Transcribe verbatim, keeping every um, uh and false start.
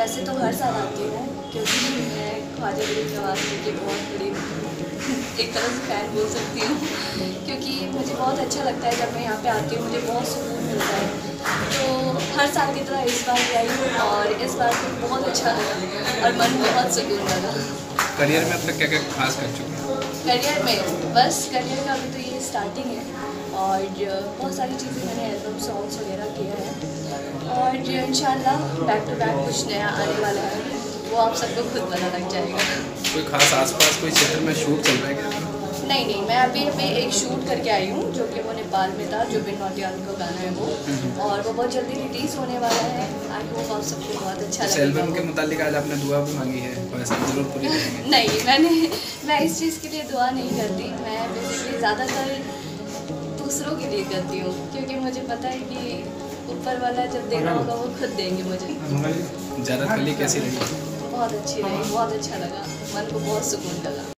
वैसे तो हर साल आती हूँ क्योंकि मैं ख्वाजा गरीब नवाज़ जी की बहुत बड़ी एक तरह से फ़ैन बोल सकती हूँ, क्योंकि मुझे बहुत अच्छा लगता है जब मैं यहाँ पे आती हूँ, मुझे बहुत सुकून मिलता है। तो हर साल की तरह इस बार भी आई हूँ और इस बार भी बहुत अच्छा लगा और मन बहुत सुकून लगा। करियर में अब तक क्या क्या खास कर चुके हैं? करियर में बस करियर का अभी तो ये स्टार्टिंग है और बहुत सारी चीज़ें मैंने एल्बम सॉन्ग्स वगैरह किया है और इंशाल्लाह बैक टू बैक कुछ नया आने वाला है, वो आप सबको खुद पता लग जाएगा। कोई खास आसपास कोई क्षेत्र में शूट चल रहा है क्या? नहीं नहीं, मैं अभी अभी एक शूट करके आई हूँ जो कि वो नेपाल में था, जो बिन नौटियाल का गाना है वो, और वो बहुत जल्दी रिलीज़ होने वाला है। आई होप आप सबको बहुत अच्छा इस लगेगा। एल्बम के मुतालिक आज आपने दुआ भी मांगी है, वैसे जरूर पूरी करेंगे। नहीं, मैंने मैं इस चीज़ के लिए दुआ नहीं करती, मैं बेसिकली ज़्यादातर दूसरों के लिए करती हूँ, क्योंकि मुझे पता है कि ऊपर वाला जब देना होगा वो खुद देंगे मुझे। ज़्यादा कली कैसी लगी? बहुत अच्छी रही, बहुत अच्छा लगा, मन को बहुत सुकून लगा।